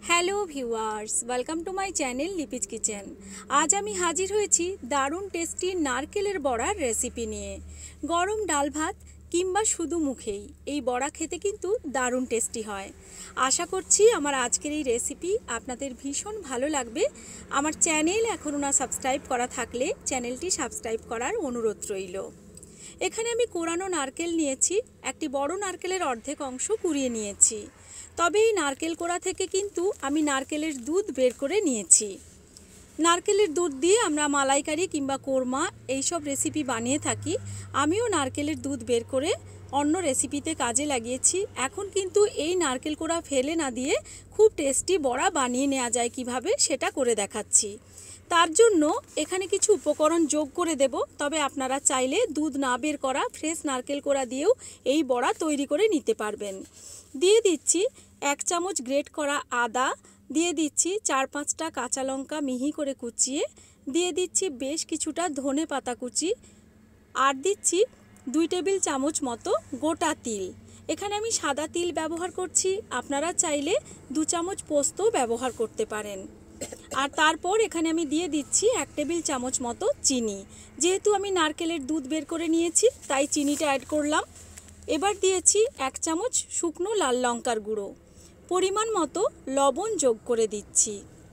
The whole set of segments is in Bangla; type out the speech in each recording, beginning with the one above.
Hello viewers, welcome to my channel Lipi's kitchen. আজ আমি হাজির হয়েছি দারুণ টেস্টি নারকেলের বড়ার রেসিপি নিয়ে। গরম ডাল ভাত কিংবা শুধু মুখেই এই বড়া খেতে কিন্তু দারুণ টেস্টি হয়। আশা করছি আমার আজকের এই রেসিপি আপনাদের ভীষণ ভালো লাগবে। আমার চ্যানেল এখনও না সাবস্ক্রাইব করা থাকলে চ্যানেলটি সাবস্ক্রাইব করার অনুরোধ রইল। এখানে আমি কোরানো নারকেল নিয়েছি, একটি বড় নারকেলের অর্ধেক অংশ কুড়িয়ে নিয়েছি। তবে এই নারকেল কোড়া থেকে কিন্তু আমি নারকেলের দুধ বের করে নিয়েছি। নারকেলের দুধ দিয়ে আমরা মালাইকারি কিংবা কোরমা এইসব রেসিপি বানিয়ে থাকি। আমিও নারকেলের দুধ বের করে অন্য রেসিপিতে কাজে লাগিয়েছি। এখন কিন্তু এই নারকেল কোড়া ফেলে না দিয়ে খুব টেস্টি বড়া বানিয়ে নেওয়া যায় কিভাবে সেটা করে দেখাচ্ছি। তার জন্য এখানে কিছু উপকরণ যোগ করে দেব। তবে আপনারা চাইলে দুধ না বের করা ফ্রেশ নারকেল কোড়া দিয়েও এই বড়া তৈরি করে নিতে পারবেন। দিয়ে দিচ্ছি 1 চামচ গ্রেট করা আদা, দিয়ে দিচ্ছি 4-5টা কাঁচা লঙ্কা মিহি করে কুচিয়ে, দিয়ে দিচ্ছি বেশ কিছুটা ধনে পাতা কুচি, আর দিচ্ছি 2 টেবিল চামচ মতো গোটা তিল। এখানে আমি সাদা তিল ব্যবহার করছি, আপনারা চাইলে 2 চামচ পোস্ত ব্যবহার করতে পারেন। আর তারপর এখানে আমি দিয়ে দিচ্ছি 1 টেবিল চামচ মতো চিনি। যেহেতু আমি নারকেলের দুধ বের করে নিয়েছি তাই চিনিটা অ্যাড করলাম। এবার দিয়েছি 1 চামচ শুকনো লাল লঙ্কার গুঁড়ো, পরিমাণ মতো লবণ যোগ করে দিচ্ছি।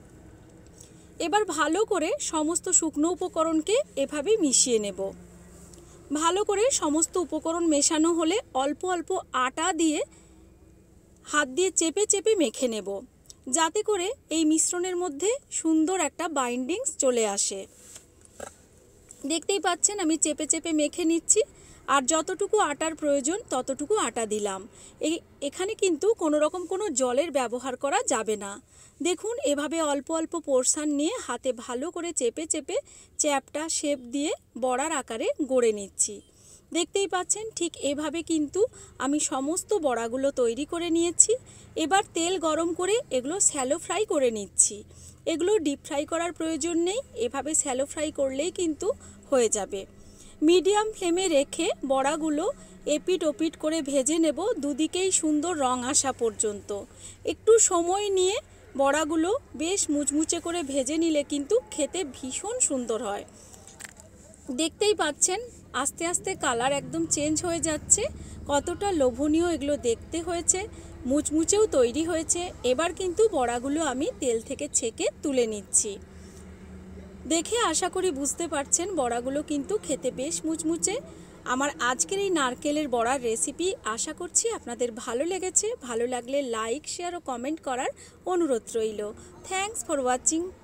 এবার ভালো করে সমস্ত শুকনো উপকরণকে এভাবে মিশিয়ে নেব। ভালো করে সমস্ত উপকরণ মেশানো হলে অল্প অল্প আটা দিয়ে হাত দিয়ে চেপে চেপে মেখে নেব, যাতে করে এই মিশ্রণের মধ্যে সুন্দর একটা বাইন্ডিংস চলে আসে। দেখতেই পাচ্ছেন আমি চেপে চেপে মেখে নিচ্ছি, আর যতটুকু আটার প্রয়োজন ততটুকু আটা দিলাম। এখানে কিন্তু কোনো রকম কোনো জলের ব্যবহার করা যাবে না। দেখুন এভাবে অল্প অল্প পোরশন নিয়ে হাতে ভালো করে চেপে চেপে চ্যাপটা শেপ দিয়ে বড়ার আকারে গড়ে নিচ্ছি। দেখতেই পাচ্ছেন ঠিক এভাবে কিন্তু আমি সমস্ত বড়াগুলো তৈরি করে নিয়েছি। এবার তেল গরম করে এগুলো শ্যালো ফ্রাই করে নিচ্ছি। এগুলো ডিপ ফ্রাই করার প্রয়োজন নেই, এভাবে শ্যালো ফ্রাই করলেই কিন্তু হয়ে যাবে। মিডিয়াম ফ্লেমে রেখে বড়াগুলো এপিট ওপিট করে ভেজে নেব, দুদিকেই সুন্দর রং আসা পর্যন্ত। একটু সময় নিয়ে বড়াগুলো বেশ মুচমুচে করে ভেজে নিলে কিন্তু খেতে ভীষণ সুন্দর হয়। দেখতেই পাচ্ছেন আস্তে আস্তে কালার একদম চেঞ্জ হয়ে যাচ্ছে, কতটা লোভনীয় এগুলো দেখতে হয়েছে, মুচমুচেও তৈরি হয়েছে। এবার কিন্তু বড়াগুলো আমি তেল থেকে ছেঁকে তুলে নিচ্ছি। দেখে আশা করি বুঝতে পারছেন বড়াগুলো কিন্তু খেতে বেশ মুচমুচে। আমার আজকের এই নারকেলের বড়ার রেসিপি আশা করছি আপনাদের ভালো লেগেছে। ভালো লাগলে লাইক, শেয়ার ও কমেন্ট করার অনুরোধ রইল। Thanks for watching.